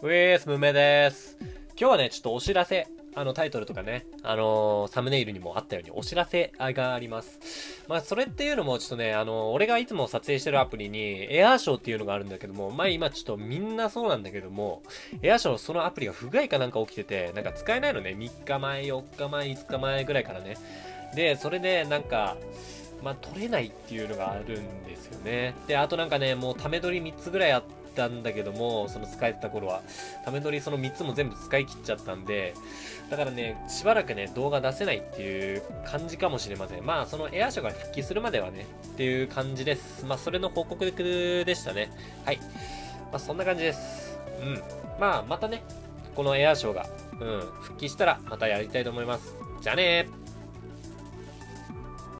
ムメです。今日はね、ちょっとお知らせ、タイトルとかね、サムネイルにもあったようにお知らせがあります。まあ、それっていうのもちょっとね、俺がいつも撮影してるアプリに、エアーショーっていうのがあるんだけども、まあ今ちょっとみんなそうなんだけども、エアーショーそのアプリが不具合かなんか起きてて、なんか使えないのね、3日前、4日前、5日前ぐらいからね。で、それでなんか、まあ、取れないっていうのがあるんですよね。で、あとなんかね、もうため撮り3つぐらいあったんだけども、その使えてた頃は、ため撮りその3つも全部使い切っちゃったんで、だからね、しばらくね、動画出せないっていう感じかもしれません。まあ、そのエアショーが復帰するまではね、っていう感じです。まあ、それの報告でしたね。はい。まあ、そんな感じです。うん。まあ、またね、このエアショーが、復帰したらまたやりたいと思います。じゃあねー。